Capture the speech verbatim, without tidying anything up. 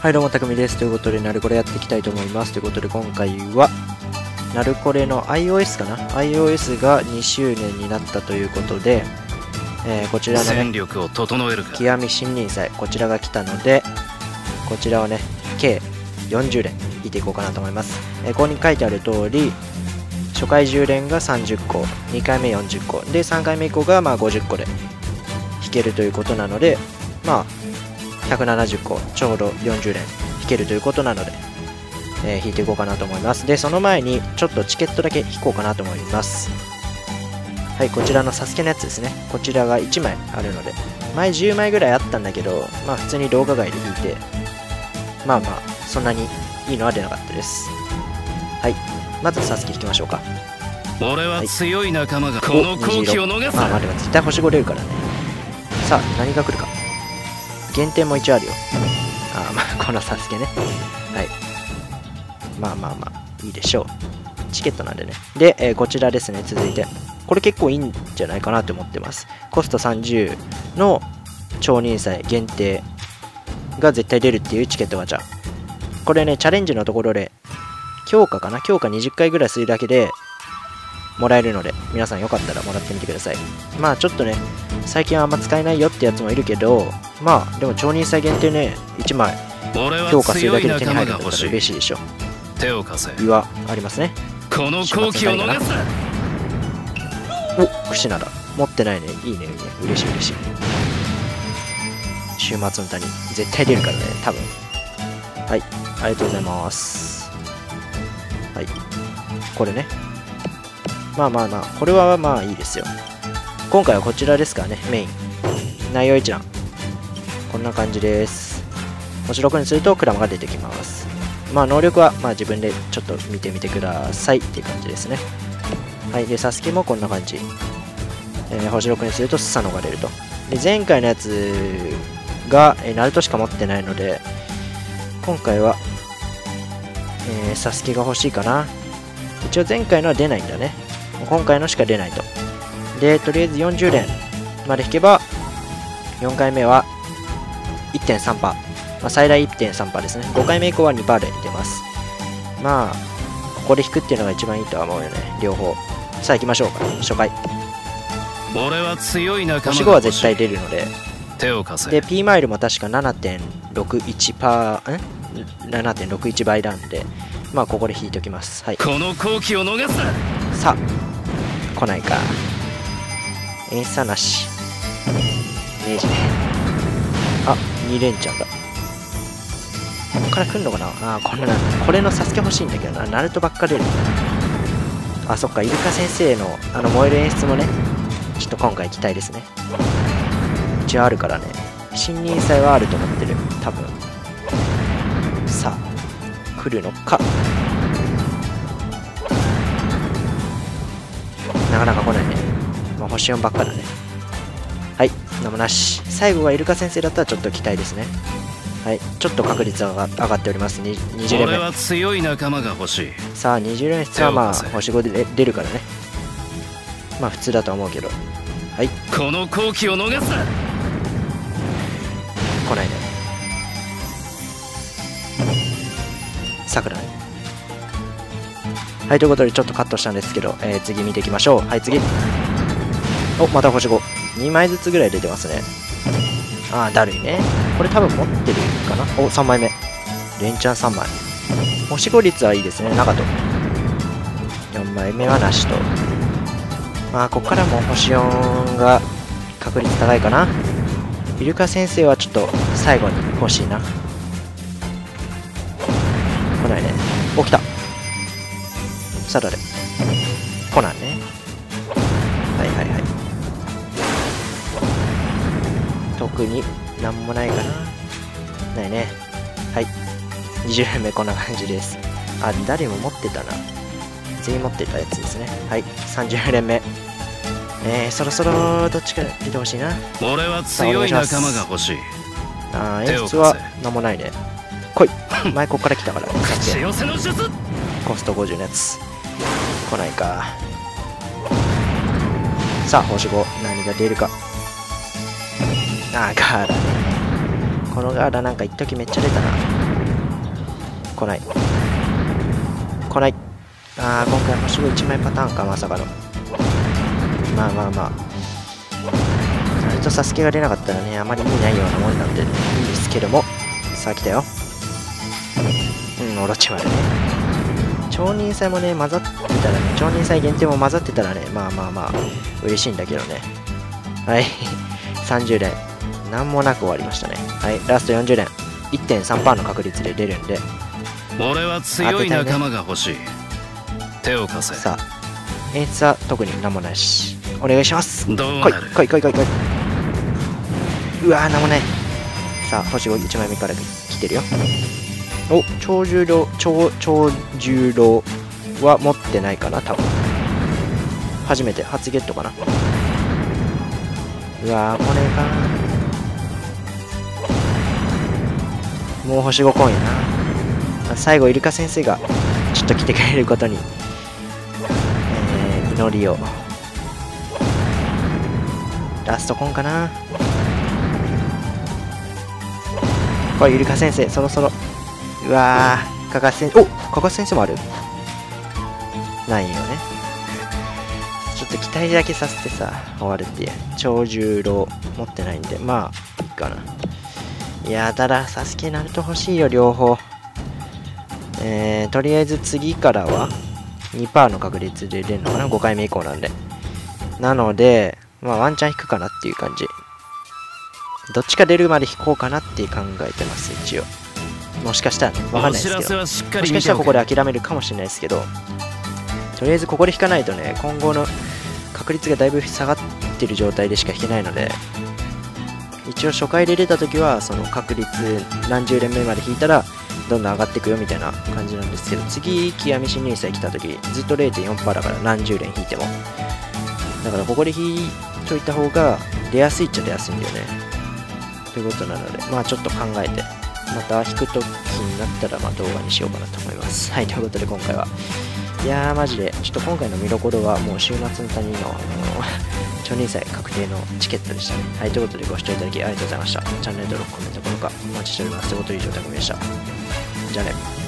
はい、どうも、たくみです。ということで、ナルコレやっていきたいと思います。ということで、今回は、ナルコレの iOS かな ?iOS がにしゅうねんになったということで、えー、こちらのね、極み新任祭、こちらが来たので、こちらをね、計よんじゅうれん引いていこうかなと思います。えー、ここに書いてある通り、初回じゅうれんがさんじゅっこ、にかいめよんじゅっこ、で、さんかいめ以降がまあごじゅっこで引けるということなので、まあ、ひゃくななじゅっこ、ちょうどよんじゅうれん引けるということなので、えー、引いていこうかなと思います。で、その前に、ちょっとチケットだけ引こうかなと思います。はい、こちらのサスケのやつですね。こちらがいちまいあるので、前じゅうまいぐらいあったんだけど、まあ普通に動画外で引いて、まあまあ、そんなにいいのは出なかったです。はい、まずサスケ引きましょうか。 俺は強い仲間がこの好機を逃す。 まあまあでも絶対星ご出るからね。さあ、何が来るか。減点も一応あるよ。ああ、まあこのサスケね。はい。まあまあまあ、いいでしょう。チケットなんでね。で、えー、こちらですね、続いて。これ結構いいんじゃないかなと思ってます。コストさんじゅうの超任祭限定が絶対出るっていうチケットガチャ。これね、チャレンジのところで、強化かな強化にじゅっかいぐらいするだけでもらえるので、皆さんよかったらもらってみてください。まあちょっとね、最近はあんま使えないよってやつもいるけど、まあでも超任祭限定ね、いちまい強化するだけで手に入るんだったら嬉しいでしょ。 手を貸せ。 岩ありますね。 この好機を逃す。 お、櫛なら持ってないね。いいね、いいね。嬉しい嬉しい。週末の谷絶対出るからね、多分。はい、ありがとうございます。はい、これね。まあまあまあ、これはまあいいですよ。今回はこちらですからね、メイン。内容一覧。こんな感じです。星ろくにするとクラマが出てきます。まあ能力はまあ自分でちょっと見てみてくださいっていう感じですね。はい、で、サスケもこんな感じ。えー、星ろくにするとスサノが出ると。で、前回のやつが、えー、ナルトしか持ってないので、今回は、えー、サスケが欲しいかな。一応前回のは出ないんだね。今回のしか出ないと。で、とりあえずよんじゅうれんまで引けば、よんかいめは いってんさんパーセント。まあ、最大 いってんさんパーセント ですね。ごかいめ以降は にパーセント で出ます。まあ、ここで引くっていうのが一番いいとは思うよね。両方。さあ行きましょうか。初回。 俺は強い仲間が欲しい。星ごは絶対出るので。 手を貸せ。 で、P マイルも確か ななてんろくいちパーセント、ん ?ななてんろくいち 倍なんで、まあここで引いておきます。はい。 この好機を逃す。 さあ、来ないか。演出はなし。ネジね。あ、に連チャンだ。ここから来んのかなあ、これな、これのサスケ欲しいんだけどな。ナルトばっか出る。あ、そっか、イルカ先生のあの燃える演出もね、ちょっと今回期待ですね。一応あるからね。新任祭はあると思ってる。多分。さあ、来るのか。なかなか来ないね。まあ、星よんばっかだね。はい、なんもなし。最後がイルカ先生だったらちょっと期待ですね。はい、ちょっと確率が上がっております。にじゅうれんめ。 俺は強い仲間が欲しい。 さあ、にじゅうれん室はまあ、星ごで出るからね。まあ、普通だと思うけど。はい。 この好機を逃す。 来ないね。さくらね。はい、ということでちょっとカットしたんですけど、えー、次見ていきましょう。はい、次。お、また星ご。にまいずつぐらい出てますね。ああ、だるいね。これ多分持ってるかな。お、さんまいめ。連チャンさんまい。星ご率はいいですね、長と。よんまいめはなしと。まあ、ここからも星よんが確率高いかな。イルカ先生はちょっと最後に欲しいな。来ないね。お、来た。さあ、誰来ないね。はいはいはい。特になんもないかな。ないね。はい。にじゅうれんめこんな感じです。あ、誰も持ってたな。全員持ってたやつですね。はい。さんじゅうれんめ。えー、そろそろどっちか出てほしいな。 俺は強い仲間が欲しい。 あー、演出はなんもないね。来い。前こっから来たから。コストごじゅうのやつ。来ないか。さあ、星ご。何が出るか。あー、ガーラね。このガーラなんか一時めっちゃ出たな。 来ない来ない。ああ、今回星ごいちまいパターンか、まさかの。まあまあまあ、それとサスケが出なかったらね、あまり意味ないようなもんなんでいいですけども。さあ来たよ。うん、オロチマルね。超人祭もね混ざってたらね、超人祭限定も混ざってたらね、まあまあまあ嬉しいんだけどね。はい、さんじゅう連なんもなく終わりましたね。はい、ラストよんじゅう連 いってんさんパーセント の確率で出るんで、 俺は強い仲間が欲しい。手を貸せ。 さあ演出は特になんもないし、お願いします。 どうな来いる。 来い来い来い来い。うわー、なんもない。さあ星ごいちまいめから来てるよ。お、超重量超超重量は持ってないかな、多分。初めて初ゲットかな。うわー、これかー。もう星ごコインな。最後イルカ先生がちょっと来てくれることに、えー、祈りを。ラストコンかな。これイルカ先生そろそろ。うわー、カカ先生、おカカ先生もある。ないよね。ちょっと期待だけさせてさ終わるっていう。超重量持ってないんで、まあいいかな。いやー、ただサスケナルト欲しいよ両方。えー、とりあえず次からは にパーセント の確率で出るのかな、ごかいめ以降なんで。なのでまあワンチャン引くかなっていう感じ。どっちか出るまで引こうかなって考えてます一応。もしかしたらね、わかんないですけど、もしかしたらここで諦めるかもしれないですけど、とりあえずここで引かないとね、今後の確率がだいぶ下がってる状態でしか引けないので、一応初回で出た時はその確率何十連目まで引いたらどんどん上がっていくよみたいな感じなんですけど、次極み新入祭来た時ずっと れいてんよんパーセント だから何十連引いても、だからここで引いといた方が出やすいっちゃ出やすいんだよねということなので、まあちょっと考えてまた引くときになったらまあ動画にしようかなと思います。はい、ということで今回は、いやーマジでちょっと今回の見どころはもう週末の谷のあの超人祭確定のチケットでしたね。はい、ということでご視聴いただきありがとうございました。チャンネル登録、コメント、高評価お待ちしております。ということで以上、たくみでした。じゃあね。